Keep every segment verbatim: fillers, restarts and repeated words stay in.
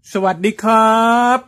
สวัสดีครับ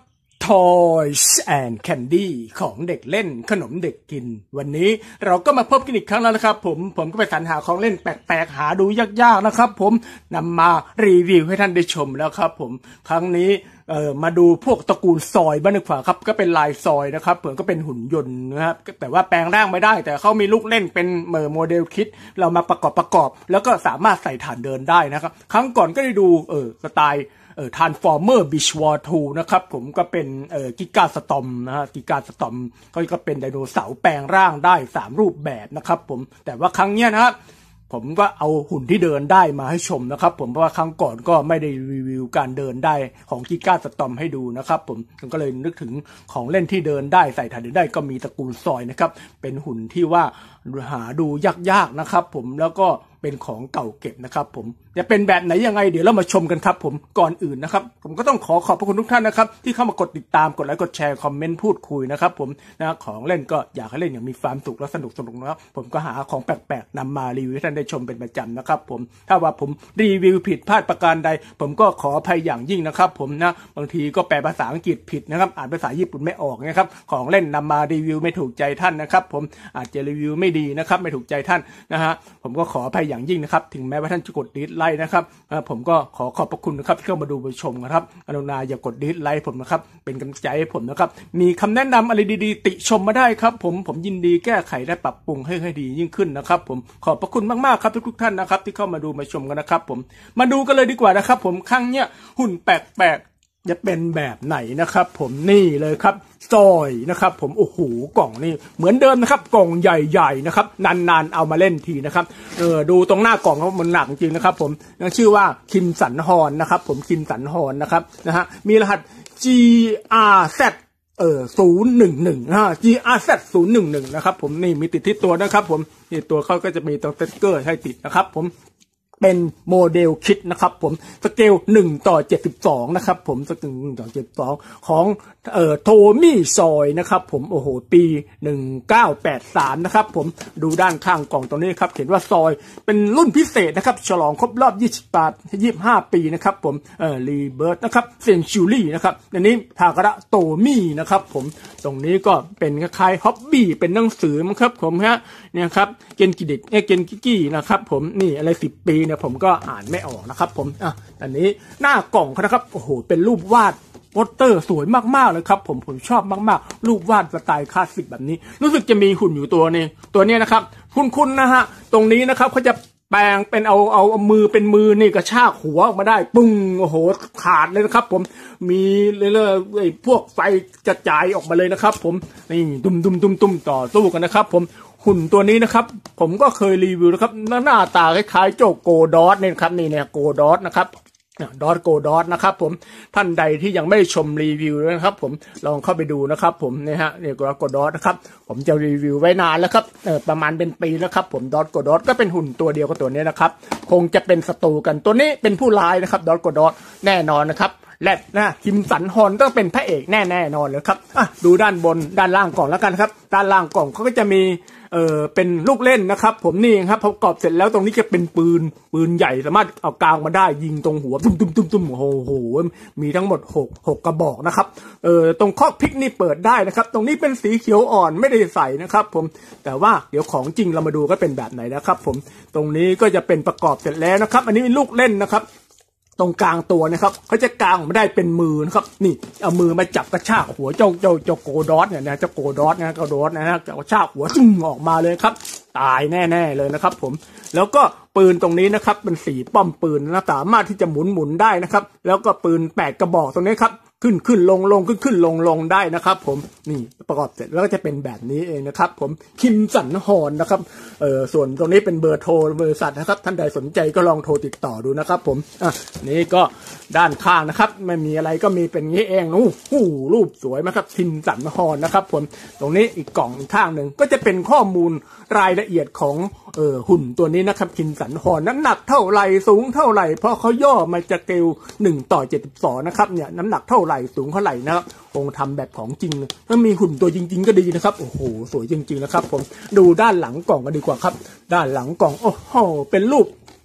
Toys and Candy ของเด็กเล่นขนมเด็กกินวันนี้เราก็มาพบกันอีกครั้งแล้วนะครับผมผมก็ไปสรรหาของเล่นแปลกๆหาดูยากๆนะครับผมนำมารีวิวให้ท่านได้ชมแล้วครับผมครั้งนี้เอ่อมาดูพวกตระกูลซอยบ้างดีกว่าครับก็เป็นลายซอยนะครับเผื่อก็เป็นหุ่นยนต์นะครับแต่ว่าแปลงร่างไม่ได้แต่เขามีลูกเล่นเป็นเมอร์โมเดลคิดเรามาประกอบประกอบแล้วก็สามารถใส่ฐานเดินได้นะครับครั้งก่อนก็ได้ดูเออสไตล์เอ่อ Transformer Beach War ทูนะครับผมก็เป็นเอ่อกิกาสตอมนะฮะกิกาสตอมก็ก็เป็นไดโนเสาร์แปลงร่างได้สามรูปแบบนะครับผมแต่ว่าครั้งเนี้ยนะครับผมก็เอาหุ่นที่เดินได้มาให้ชมนะครับผมเพราะว่าครั้งก่อนก็ไม่ได้รีวิวการเดินได้ของกิกาสตอมให้ดูนะครับผมผมก็เลยนึกถึงของเล่นที่เดินได้ใส่ฐานเดินได้ก็มีตระกูลซอยนะครับเป็นหุ่นที่ว่าหาดูยากๆนะครับผมแล้วก็เป็นของเก่าเก็บนะครับผมจะเป็นแบบไหนยังไงเดี๋ยวเรามาชมกันครับผมก่อนอื่นนะครับผมก็ต้องขอขอบพระคุณทุกท่านนะครับที่เข้ามากดติดตามกดไลค์กดแชร์คอมเมนต์พูดคุยนะครับผมนะของเล่นก็อยากให้เล่นอย่างมีความสุขและสนุกสนุกนะครับผมก็หาของแปลกๆนำมารีวิวให้ท่านได้ชมเป็นประจำนะครับผมถ้าว่าผมรีวิวผิดพลาดประการใดผมก็ขออภัยอย่างยิ่งนะครับผมนะบางทีก็แปลภาษาอังกฤษผิดนะครับอ่านภาษาญี่ปุ่นไม่ออกนะครับของเล่นนำมารีวิวไม่ถูกใจท่านนะครับผมอาจจะรีวิวไม่ดีนะครับไม่ถูกใจท่านนะฮะผมก็ขออภัยอย่างยิ่งนะครับถึงแม้ว่าท่านจะกดดิสไลค์นะครับผมก็ขอขอบพระคุณนะครับที่เข้ามาดูมาชมนะครับกรุณาอย่ากดดิสไลค์ผมนะครับเป็นกำลังใจให้ผมนะครับมีคำแนะนำอะไรดีๆติชมมาได้ครับผมผมยินดีแก้ไขและปรับปรุงให้ให้ดียิ่งขึ้นนะครับผมขอบพระคุณมากๆครับทุกๆท่านนะครับที่เข้ามาดูมาชมกันนะครับผมมาดูกันเลยดีกว่านะครับผมครั้งเนี้ยหุ่นแปลกๆจะเป็นแบบไหนนะครับผมนี่เลยครับซอยนะครับผมโอ้โหกล่องนี่เหมือนเดิมนะครับกล่องใหญ่ๆนะครับนานๆเอามาเล่นทีนะครับเออดูตรงหน้ากล่องเขามันหนักจริงนะครับผมชื่อว่าคิมสันฮอนนะครับผมคิมสันฮอนนะครับนะฮะมีรหัส จี อาร์ แซด เอ่อศูนย์หนึ่งหนึ่งฮะ จี อาร์ แซด ศูนย์หนึ่งหนึ่งนะครับผมนี่มีติดที่ตัวนะครับผมนี่ตัวเขาก็จะมีตัวสติ๊กเกอร์ให้ติดนะครับผมเป็นโมเดลคิดนะครับผมสเกลหนึ่งต่อเจ็ดสิบสองนะครับผมสเกลหนึ่งต่อเจ็ดสิบสองของเอ่อโทมี่ซอยนะครับผมโอ้โหปีหนึ่งเก้าแปดสามนะครับผมดูด้านข้างกล่องตรงนี้ครับเขียนว่าซอยเป็นรุ่นพิเศษนะครับฉลองครบรอบยี่สิบ ยี่สิบห้าปีนะครับผมเอ่อรีเบิร์ตนะครับเซนชูรี่นะครับอันนี้ทากระโตมี่นะครับผมตรงนี้ก็เป็นคล้ายๆฮ็อบบี้เป็นหนังสือมั้งครับผมฮะเนี่ยครับเกนกิเด็กเอเกนกิกี้นะครับผมนี่อะไรสิบปีเนี่ยผมก็อ่านไม่ออกนะครับผมอ่ะอันนี้หน้ากล่องนะครับโอ้โหเป็นรูปวาดโปสเตอร์สวยมากๆเลยครับผมผมชอบมากๆรูปวาดสไตล์คลาสสิกแบบนี้รู้สึกจะมีหุ่นอยู่ตัวนึงตัวนี้นะครับคุ้นๆนะฮะตรงนี้นะครับเขาจะแปลงเป็นเอาเอาเอามือเป็นมือนี่กระชากหัวออกมาได้ปึ้งโอ้โหขาดเลยนะครับผมมีเรื่อยๆไอ้พวกไฟกระจายออกมาเลยนะครับผมนี่ดุมดุมดุมดุมต่อสู้กันนะครับผมหุ่นตัวนี้นะครับผมก็เคยรีวิวนะครับหน้าตาคล้ายๆเจ้าโกดอสเนี่ยครับนี่เนี่ยโกดอสนะครับดอทโกดอสนะครับผมท่านใดที่ยังไม่ได้ชมรีวิวนะครับผมลองเข้าไปดูนะครับผมนี่ฮะนี่โกดอสนะครับผมจะรีวิวไว้นานแล้วครับเออประมาณเป็นปีแล้วครับผมดอทโกดอสก็เป็นหุ่นตัวเดียวกับตัวนี้นะครับคงจะเป็นศัตรูกันตัวนี้เป็นผู้ร้ายนะครับดอทโกดอสแน่นอนนะครับและนะคิมสันฮอนต้องเป็นพระเอกแน่แน่นอนเลยครับอ่ะดูด้านบนด้านล่างกล่องแล้วกันครับด้านล่างกล่องเขาก็จะมีเออเป็นลูกเล่นนะครับผมนี่ครับพอประกอบเสร็จแล้วตรงนี้จะเป็นปืนปืนใหญ่สามารถเอากลางมาได้ยิงตรงหัวตุ้มตุ้มตุ้มตุ้มโอ้โหมีทั้งหมดหกหกกระบอกนะครับเออตรงคอกพิกนี่เปิดได้นะครับตรงนี้เป็นสีเขียวอ่อนไม่ได้ใส่นะครับผมแต่ว่าเดี๋ยวของจริงเรามาดูก็เป็นแบบไหนนะครับผมตรงนี้ก็จะเป็นประกอบเสร็จแล้วนะครับอันนี้เป็นลูกเล่นนะครับตรงกลางตัวนะครับเขาจะกางออกมาได้เป็นมือนะครับนี่เอามือมาจับกระชากหัวเจ้าเจ้าเจ้าโกดอสเนี่ยนะเจ้าโกดอสนะโกดอสนะฮะกระชากหัวจึ้งออกมาเลยครับตายแน่ๆเลยนะครับผมแล้วก็ปืนตรงนี้นะครับเป็นสีป้อมปืนนะสามารถที่จะหมุนหมุนได้นะครับแล้วก็ปืนแปดกระบอกตรงนี้ครับขึ้นขึ้นลงลงขึ้นขึ้นลงลงได้นะครับผมนี่ประกอบเสร็จแล้วก็จะเป็นแบบนี้เองนะครับผมคิมสันฮอนนะครับเออส่วนตรงนี้เป็นเบอร์โทรบริษัทนะครับท่านใดสนใจก็ลองโทรติดต่อดูนะครับผมอ่ะนี่ก็ด้านข้างนะครับไม่มีอะไรก็มีเป็นงี้เองนู้หูรูปสวยมากครับคิมสันฮอนนะครับผมตรงนี้อีกกล่องอีกข้างหนึ่งก็จะเป็นข้อมูลรายละเอียดของเออหุ่นตัวนี้นะครับคิมสันฮอนน้ำหนักเท่าไหร่สูงเท่าไหร่เพราะเขาย่อมาจากเกลหนึ่งต่อเจ็ดสิบสองนะครับเนี่ยน้ำหนักเท่าไหร่สูงเท่าไหร่นะครับคงทำแบบของจริงเลยถ้ามีหุ่นตัวจริงๆก็ดีนะครับโอ้โหสวยจริงๆนะครับผมดูด้านหลังกล่องกันดีกว่าครับด้านหลังกล่องโอ้โหเป็นรูปค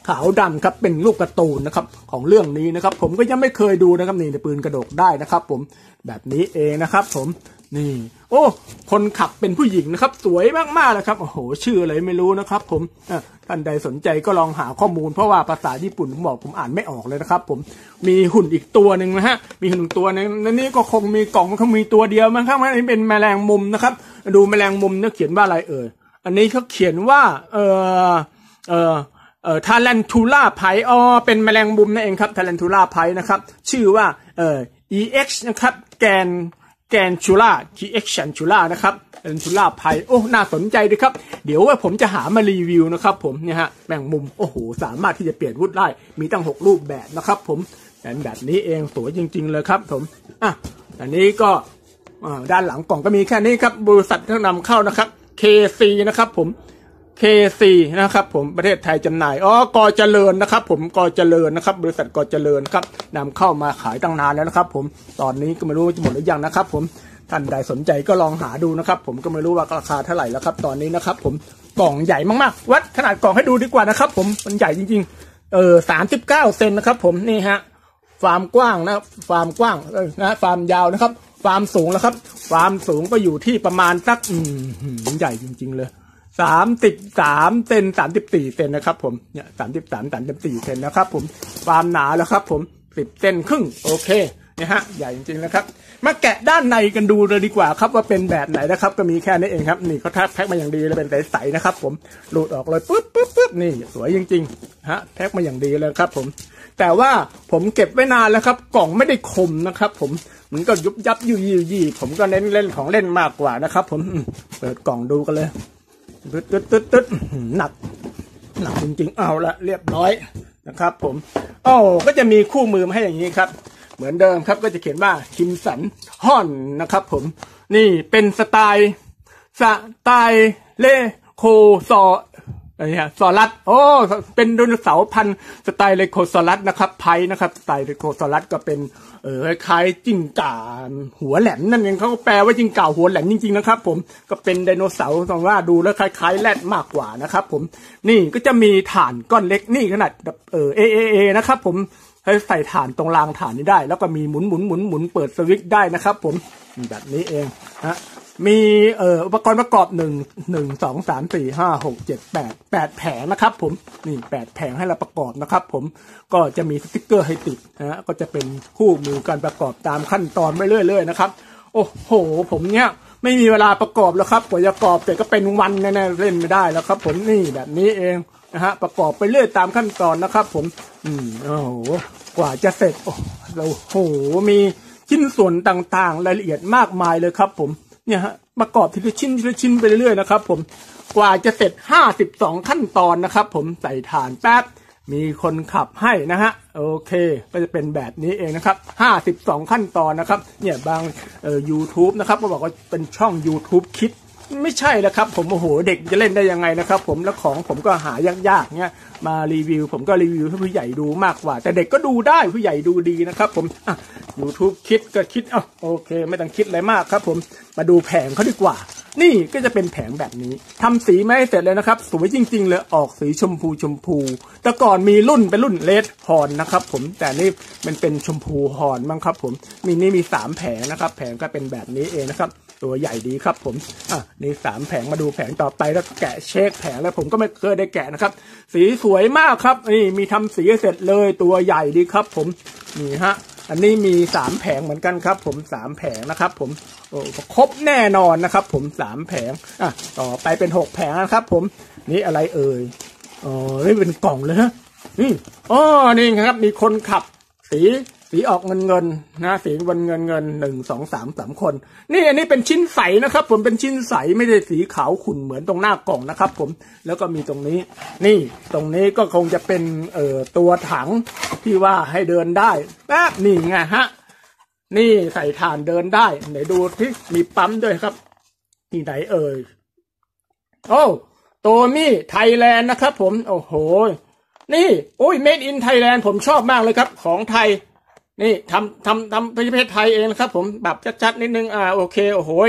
ขาวดำครับเป็นรูปการ์ตูนนะครับของเรื่องนี้นะครับผมก็ยังไม่เคยดูนะครับนี่ปืนกระโดดได้นะครับผมแบบนี้เองนะครับผมนี่โอ้คนขับเป็นผู้หญิงนะครับสวยมากๆเลยครับโอ้โหชื่ออะไรไม่รู้นะครับผมท่านใดสนใจก็ลองหาข้อมูลเพราะว่าภาษาญี่ปุ่นผมบอกผมอ่านไม่ออกเลยนะครับผมมีหุ่นอีกตัวหนึ่งนะฮะมีหุ่นตัวนึงแล้วนี่ก็คงมีกล่องเขามีตัวเดียวมั้งครับอันนี้เป็นแมลงมุมนะครับดูแมลงมุมเนี่ยเขียนว่าอะไรเอ่ยอันนี้เขาเขียนว่าเออเออเอ่อทาแลนทูล่าไพอ๋อเป็นแมลงมุมนั่นเองครับทาแลนทูล่าไพนะครับชื่อว่าเอ่อ อี เอ็กซ์ นะครับแกนแกนชูล่า ที เอ็กซ์ ชูล่านะครับแกนชูล่าไพโอ้น่าสนใจดีครับเดี๋ยวว่าผมจะหามารีวิวนะครับผมเนี่ยฮะแมงมุมโอ้โหสามารถที่จะเปลี่ยนวุฒิได้มีตั้งหกรูปแบบนะครับผมแต่แบบนี้เองสวยจริงๆเลยครับผมอ่ะอันนี้ก็ด้านหลังกล่องก็มีแค่นี้ครับบริษัทที่นำเข้านะครับ เค ซี นะครับผม เค ซี นะครับผมประเทศไทยจำหน่ายอ๋อกอเจริญนะครับผมกอเจริญนะครับบริษัทกอเจริญครับนำเข้ามาขายตั้งนานแล้วนะครับผมตอนนี้ก็ไม่รู้จะหมดหรือยังนะครับผมท่านใดสนใจก็ลองหาดูนะครับผมก็ไม่รู้ว่าราคาเท่าไหร่แล้วครับตอนนี้นะครับผมกล่องใหญ่มากๆวัดขนาดกล่องให้ดูดีกว่านะครับผมมันใหญ่จริงๆเออสามสิบเก้าเซนนะครับผมนี่ฮะความกว้างนะความกว้างนะความยาวนะครับความสูงแล้วครับความสูงก็อยู่ที่ประมาณสักอืมใหญ่จริงๆเลยสามสิบสามเซนสามสิบสี่เซนนะครับผมเนี่ยสามสิบสามสามสิบสี่เซนนะครับผมความหนาแล้วครับผมสิบเซนครึ่งโอเคเนี่ยฮะใหญ่จริงๆนะครับมาแกะด้านในกันดูเลยดีกว่าครับว่าเป็นแบบไหนนะครับก็มีแค่นี้เองครับนี่เขาแพ็คมาอย่างดีเลยเป็นใสๆนะครับผมหลุดออกเลยปุ๊บปุ๊บปุ๊บนี่สวยจริงๆฮะแพ็คมาอย่างดีเลยครับผมแต่ว่าผมเก็บไว้นานแล้วครับกล่องไม่ได้คมนะครับผมมันก็ยุบยับยุยยี่ผมก็เน้นเล่นของเล่นมากกว่านะครับผมเปิดกล่องดูกันเลยตึ๊ดตึ๊ดตึ๊ดตึ๊ดหนักหนักจริงๆเอาละเรียบร้อยนะครับผมโอ้ก็จะมีคู่มือมาให้อย่างนี้ครับเหมือนเดิมครับก็จะเขียนว่าคิมสันฮ่อนนะครับผมนี่เป็นสไตล์สไตล์เลโคซออะไรเนี่ยซอรัสโอ้เป็นไดโนเสาร์พันธุ์สไตล์เลโคซอรัสนะครับไพนะครับสไตล์เลโคซอรัสก็เป็นเออคล้ายๆจิ้งก่าหัวแหลมนั่นเองเขาแปลว่าจิ้งก่าหัวแหลมจริงๆนะครับผมก็เป็นไดโนเสาร์ตรงว่าดูแล้วคล้ายๆแรดมากกว่านะครับผมนี่ก็จะมีฐานก้อนเล็กนี่ขนาดเออเอเอเอนะครับผมให้ใส่ฐานตรงรางฐานนี้ได้แล้วก็มีหมุนหมุนหมุนหมุนเปิดสวิตช์ได้นะครับผมแบบนี้เองฮะมีเอ่ออุปกรณ์ประกอบหนึ่งหนึ่งสองสามสี่ห้าหกเจ็ดแปดแปดแผงนะครับผมนี่แปดแผงให้เราประกอบนะครับผมก็จะมีสติ๊กเกอร์ให้ติดนะก็จะเป็นคู่มือการประกอบตามขั้นตอนไปเรื่อยๆนะครับโอ้โหผมเนี้ยไม่มีเวลาประกอบแล้วครับกว่าจะประกอบเสร็จก็เป็นวันแน่ๆเล่นไม่ได้แล้วครับผมนี่แบบนี้เองนะฮะประกอบไปเรื่อยตามขั้นตอนนะครับผมอืมโอ้โหกว่าจะเสร็จโอ้โหมีชิ้นส่วนต่างๆรายละเอียดมากมายเลยครับผมเนี่ยฮะประกอบทีละชิ้นทีละชิ้นไปเรื่อยๆนะครับผมกว่าจะเสร็จห้าสิบสองขั้นตอนนะครับผมใส่ถ่านแป๊บมีคนขับให้นะฮะโอเคก็จะเป็นแบบนี้เองนะครับห้าสิบสองขั้นตอนนะครับเนี่ยบางเอ่อ YouTube นะครับก็บอกว่าเป็นช่อง YouTube คิดไม่ใช่แล้วครับผมโอ้โหเด็กจะเล่นได้ยังไงนะครับผมแล้วของผมก็หายากๆเนี่ยมารีวิวผมก็รีวิวให้ผู้ใหญ่ดูมากกว่าแต่เด็กก็ดูได้ผู้ใหญ่ดูดีนะครับผมอ่ะ YouTube คิดก็คิดอ่ะโอเคไม่ต้องคิดอะไรมากครับผมมาดูแผงเขาดีกว่านี่ก็จะเป็นแผงแบบนี้ทำสีไม่ให้เสร็จเลยนะครับสวยจริงๆเลยออกสีชมพูชมพูแต่ก่อนมีรุ่นเป็นรุ่นเลดฮอร์นนะครับผมแต่นี่มันเป็นชมพูฮอร์นมั้งครับผมมีนี่มีสามแผงนะครับแผงก็เป็นแบบนี้เองนะครับตัวใหญ่ดีครับผมอ่ะนี่สามแผงมาดูแผงต่อไปแล้วแกะเช็คแผงแล้วผมก็ไม่เคยได้แกะนะครับสีสวยมากครับนี่มีทำสีเสร็จเลยตัวใหญ่ดีครับผมนี่ฮะอันนี้มีสามแผงเหมือนกันครับผมสามแผงนะครับผมโอ้ครบแน่นอนนะครับผมสามแผงอ่ะต่อไปเป็นหกแผงนะครับผมนี่อะไรเอ่ยอ๋อนี่เป็นกล่องเลยฮะนี่อ๋อนี่ครับมีคนขับสีสีออกเงินเงินนะสีบนเงินเงินหนึ่งสองสามสามคนนี่อันนี้เป็นชิ้นใสนะครับผมเป็นชิ้นใสไม่ได้สีขาวขุ่นเหมือนตรงหน้ากล่องนะครับผมแล้วก็มีตรงนี้นี่ตรงนี้ก็คงจะเป็นเอ่อตัวถังที่ว่าให้เดินได้แป๊บนี่ไงฮะนี่ใส่ถ่านเดินได้ไหนดูที่มีปั๊มด้วยครับที่ไหนเอ่ยโอ้โตมี่ไทยแลนด์นะครับผมโอ้โหนี่โอ้ย Made in Thailand ผมชอบมากเลยครับของไทยนี่ทำทำทำประเทศไทยเองนะครับผมแบบชัดๆนิดนึงอ่าโอเคโอ้โหเนี่ย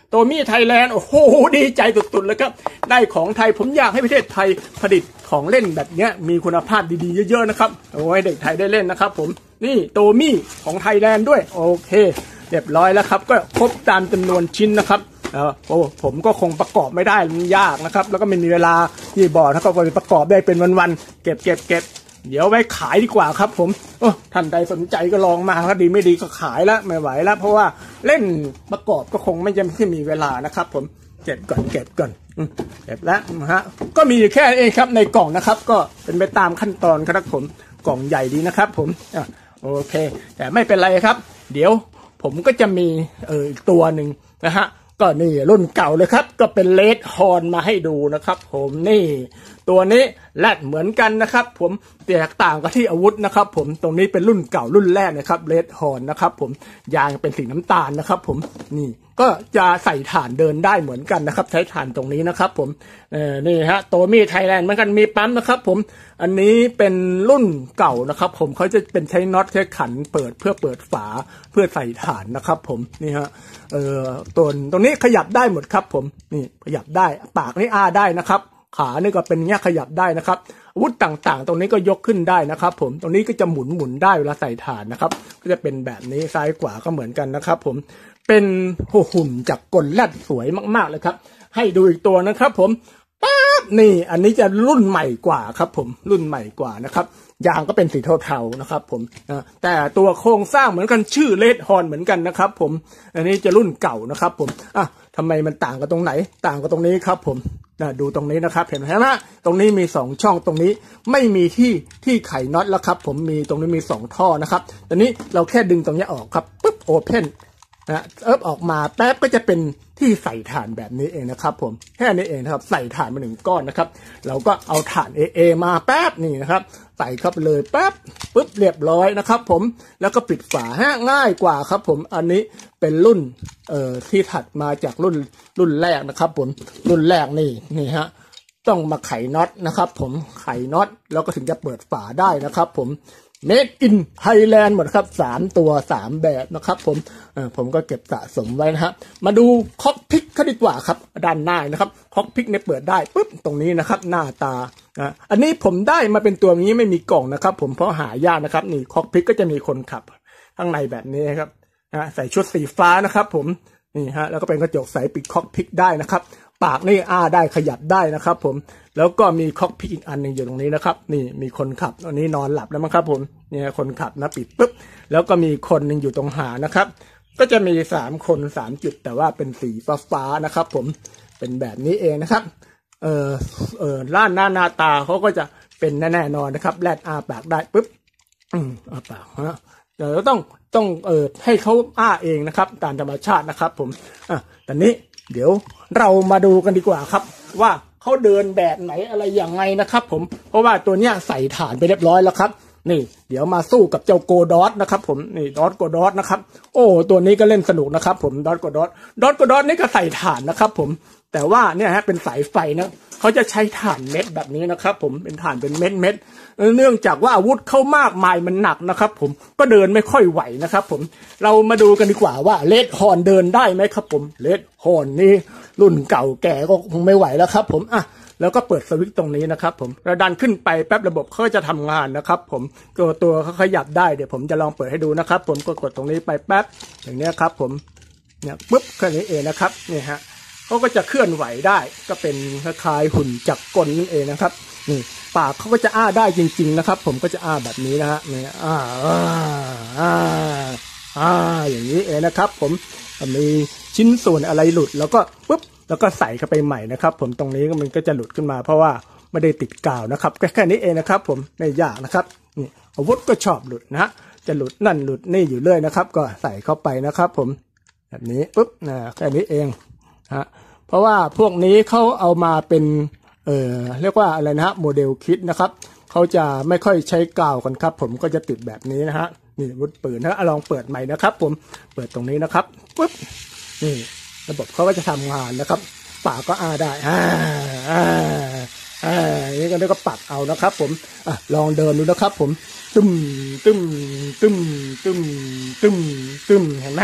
โตมี่ไทยแลนด์โอ้โหดีใจสุดๆเลยครับได้ของไทยผมอยากให้ประเทศไทยผลิตของเล่นแบบนี้มีคุณภาพดีๆเยอะๆนะครับโอ้ยเด็กไทยได้เล่นนะครับผมนี่โตมี่ของไทยแลนด์ด้วยโอเคเรียบร้อยแล้วครับก็ครบตามจำนวนชิ้นนะครับเออโอ้ผมก็คงประกอบไม่ได้มันยากนะครับแล้วก็ไม่มีเวลาที่บอกนะครับว่าประกอบได้เป็นวันๆเก็บเก็บเก็บเดี๋ยวไว้ขายดีกว่าครับผมโอ้ท่านใดสนใจก็ลองมาครับดีไม่ดีก็ขายแล้วไม่ไหวแล้วเพราะว่าเล่นประกอบก็คงไม่ยังไม่มีเวลานะครับผมเก็บก่อนเก็บก่อนเก็บแล้วนะฮะก็มีแค่เองครับในกล่องนะครับก็เป็นไปตามขั้นตอนครับผมกล่องใหญ่ดีนะครับผมอ่ะโอเคแต่ไม่เป็นไรครับเดี๋ยวผมก็จะมีเอออีกตัวหนึ่งนะฮะก็นี่รุ่นเก่าเลยครับก็เป็นเลดฮอร์นมาให้ดูนะครับผมนี่ตัวนี้แรดเหมือนกันนะครับผมแตกต่างกันที่อาวุธนะครับผมตรงนี้เป็นรุ่นเก่ารุ่นแรกนะครับเลดฮอร์นนะครับผมยางเป็นสีน้ำตาลนะครับผมนี่ก็จะใส่ถ่านเดินได้เหมือนกันนะครับใช้ถ่านตรงนี้นะครับผมเออนี่ฮะโตมี่ไทยแลนด์เหมือนกันมีปั๊มนะครับผมอันนี้เป็นรุ่นเก่านะครับผมเขาจะเป็นใช้น็อตใช้ขันเปิดเพื่อเปิดฝาเพื่อใส่ถ่านนะครับผมนี่ฮะเออตัวตรงนี้ขยับได้หมดครับผมนี่ขยับได้ปากนี่อ้าได้นะครับขานี่ก็เป็นเงี้ยขยับได้นะครับอาวุธต่างๆตรงนี้ก็ยกขึ้นได้นะครับผมตรงนี้ก็จะหมุนหมุนได้เวลาใส่ถ่านนะครับก็จะเป็นแบบนี้ซ้ายขวาก็เหมือนกันนะครับผมเป็นหุ่นจากกลแรดสวยมากๆเลยครับให้ดูอีกตัวนะครับผมป๊าบนี่อันนี้จะรุ่นใหม่กว่าครับผมรุ่นใหม่กว่านะครับยางก็เป็นสีเทาๆนะครับผมแต่ตัวโครงสร้างเหมือนกันชื่อเลดฮอร์นเหมือนกันนะครับผมอันนี้จะรุ่นเก่านะครับผมอ่ะทำไมมันต่างกันตรงไหนต่างกันตรงนี้ครับผมดูตรงนี้นะครับเห็นไหมตรงนี้มีสองช่องตรงนี้ไม่มีที่ที่ไขน็อตแล้วครับผมมีตรงนี้มีสองท่อนะครับตอนนี้เราแค่ดึงตรงนี้ออกครับปุ๊บโอเพนนะเอิบออกมาแป๊บก็จะเป็นที่ใส่ถ่านแบบนี้เองนะครับผมแค่นี้เองนะครับใส่ถ่านมาหนึ่งก้อนนะครับเราก็เอาถ่าน เอ เอ มาแป๊บนี่นะครับใส่เข้าไปเลยแป๊บปุ๊บเรียบร้อยนะครับผมแล้วก็ปิดฝาฮะง่ายกว่าครับผมอันนี้เป็นรุ่นเอ่อที่ถัดมาจากรุ่นรุ่นแรกนะครับผมรุ่นแรกนี่นี่ฮะต้องมาไขน็อตนะครับผมไขน็อตแล้วก็ถึงจะเปิดฝาได้นะครับผมMade in Thailand หมดครับสามตัวสามแบบนะครับผมเออผมก็เก็บสะสมไว้นะฮะมาดูคอกพิกเขาดีกว่าครับด้านหน้านะครับคอกพิกเนี่ยเปิดได้ปุ๊บตรงนี้นะครับหน้าตาอ่ะอันนี้ผมได้มาเป็นตัวนี้ไม่มีกล่องนะครับผมเพราะหายากนะครับนี่คอกพิกก็จะมีคนขับข้างในแบบนี้ครับนะใส่ชุดสีฟ้านะครับผมนี่ฮะแล้วก็เป็นกระจกใสปิดคอกพิกได้นะครับปากนี่อ้าได้ขยับได้นะครับผมแล้วก็มีคอกพิกอีกอันหนึ่งอยู่ตรงนี้นะครับนี่มีคนขับตอนนี้นอนหลับแล้วมั้งครับผมเนี่ยคนขับนะปิดปุ๊บแล้วก็มีคนหนึ่งอยู่ตรงหานะครับก็จะมีสามคนสามจุดแต่ว่าเป็นสีฟ้าๆนะครับผมเป็นแบบนี้เองนะครับเออเออล้านหน้าหน้าตาเขาก็จะเป็นแน่ๆนอนนะครับแลดอ้าปากได้ปุ๊บอืมอ้าปากฮะเดี๋ยวต้องต้องเออให้เขาอ้าเองนะครับตามธรรมชาตินะครับผมอ่ะตอนนี้เดี๋ยวเรามาดูกันดีกว่าครับว่าเขาเดินแบบไหนอะไรอย่างไงนะครับผมเพราะว่าตัวเนี้ยใส่ฐานไปเรียบร้อยแล้วครับนี่เดี๋ยวมาสู้กับเจ้าโกดอสนะครับผมนี่ดอสโกดอสนะครับโอ้ตัวนี้ก็เล่นสนุกนะครับผมดอสโกดอสดอสโกดอสนี่ก็ใส่ฐานนะครับผมแต่ว่าเนี่ยฮะเป็นสายไฟนะเขาจะใช้ถ่านเม็ดแบบนี้นะครับผมเป็นถ่านเป็นเม็ดเม็ดเนื่องจากว่าอาวุธเข้ามากมายมันหนักนะครับผมก็เดินไม่ค่อยไหวนะครับผมเรามาดูกันดีกว่าว่าเลดฮอร์นเดินได้ไหมครับผมเลดฮอร์นนี่รุ่นเก่าแก่ก็คงไม่ไหวแล้วครับผมอ่ะแล้วก็เปิดสวิตช์ตรงนี้นะครับผมเราดันขึ้นไปแป๊บระบบเขาจะทำงานนะครับผมตัวตัวเขาขยับได้เดี๋ยวผมจะลองเปิดให้ดูนะครับผมก็กดตรงนี้ไปแป๊บอย่างนี้ครับผมเนี่ยปุ๊บแค่นี้เองนะครับนี่ฮะเขาก็จะเคลื่อนไหวได้ก็เป็นคล้ายๆหุ่นจักรกลนั่นเองนะครับนี่ปากเขาก็จะอ้าได้จริงๆนะครับผมก็จะอ้าแบบนี้นะฮะนี่อ้าอ้าอ้าอ้าอย่างนี้เองนะครับผมมีชิ้นส่วนอะไรหลุดแล้วก็ปุ๊บแล้วก็ใส่เข้าไปใหม่นะครับผมตรงนี้มันก็จะหลุดขึ้นมาเพราะว่าไม่ได้ติดกาวนะครับแค่นี้เองนะครับผมไม่ยากนะครับนี่อาวุธก็ชอบหลุดนะฮะจะหลุดนั่นหลุดนี่อยู่เรื่อยนะครับก็ใส่เข้าไปนะครับผมแบบนี้ปุ๊บนะแค่นี้เองฮะเพราะว่าพวกนี้เขาเอามาเป็นเอ่อเรียกว่าอะไรนะฮะโมเดลคิดนะครับเขาจะไม่ค่อยใช้กาวกันครับผมก็จะติดแบบนี้นะฮะนี่อาวุธปืนนะลองเปิดใหม่นะครับผมเปิดตรงนี้นะครับปุ๊บนี่ระบบเขาก็จะทำงานนะครับปากก็อ้าได้อ่าอ่าอ่านี่ก็เรียกว่าปรับเอานะครับผมอ่ะลองเดินดูนะครับผมตึมตึมตึมตึมตึมตึมเห็นไหมฮะ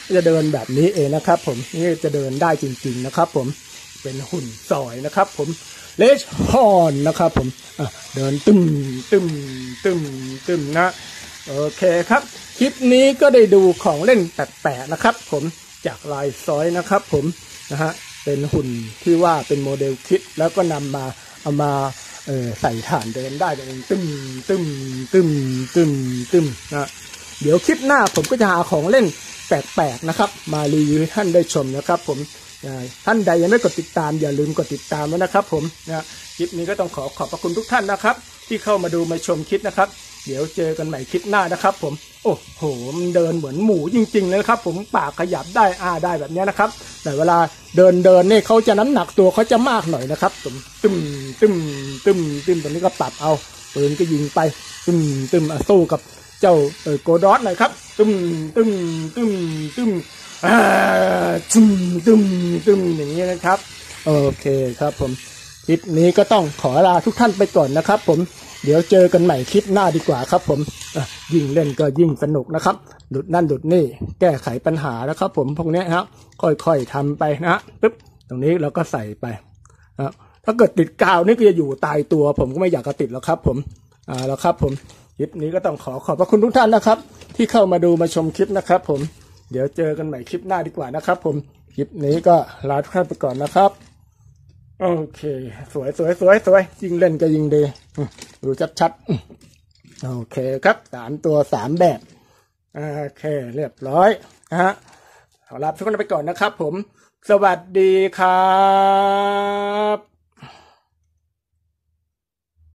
จะเดินแบบนี้เองนะครับผมนี่จะเดินได้จริงๆนะครับผมเป็นหุ่นซอยนะครับผมเลชฮอนนะครับผมเดินตึมตึมตึมตึมนะโอเคครับคลิปนี้ก็ได้ดูของเล่นแปลกๆนะครับผมจากลายซอยนะครับผมนะฮะเป็นหุ่นที่ว่าเป็นโมเดลคิดแล้วก็นำมาเอามาเออใส่ฐานเดินได้เองตึมตึมตึมตึมตึมนะเดี๋ยวคลิปหน้าผมก็จะหาของเล่นแปลกๆนะครับมารีวิวให้ท่านได้ชมนะครับผมท่านใดยังไม่กดติดตามอย่าลืมกดติดตามนะครับผมนะคลิปนี้ก็ต้องขอขอบพระคุณทุกท่านนะครับที่เข้ามาดูมาชมคลิปนะครับเดี๋ยวเจอกันใหม่คลิปหน้านะครับผมโอ้โหมันเดินเหมือนหมูจริงๆเลยครับผมปากขยับได้อ้าได้แบบนี้นะครับแต่เวลาเดินเดินนี่เขาจะน้ำหนักตัวเขาจะมากหน่อยนะครับผมตึมตึมตึมตึมตรงนี้ก็ปรับเอาปืนก็ยิงไปตึมตึมสู้กับเจ้าเออโกดอสหน่อยครับตึมตึมตึมตึมอ่าตึมตึมตึมอย่างนี้นะครับโอเคครับผมคลิปนี้ก็ต้องขอลาทุกท่านไปก่อนนะครับผมเดี๋ยวเจอกันใหม่คลิปหน้าดีกว่าครับผมยิ่งเล่นก็ยิ่งสนุกนะครับหลุดนั่นหลุดนี่แก้ไขปัญหานะครับผมพวกนี้ครับค่อยๆทำไปนะปึ๊บตรงนี้เราก็ใส่ไปนะถ้าเกิดติดกาวนี่ก็จะอยู่ตายตัวผมก็ไม่อยากจะติดแล้วครับผมอ่าแล้วครับผมคลิปนี้ก็ต้องขอขอบพระคุณทุกท่านนะครับที่เข้ามาดูมาชมคลิปนะครับผมเดี๋ยวเจอกันใหม่คลิปหน้าดีกว่านะครับผมคลิปนี้ก็ลาทุกท่านไปก่อนนะครับโอเคสวยสวยสวยสวยยิงเล่นก็ยิงดีดูชัดๆโอเคครับสามตัวสามแบบโอเคเรียบร้อยนะฮะขอลาทุกท่านไปก่อนนะครับผมสวัสดีครับ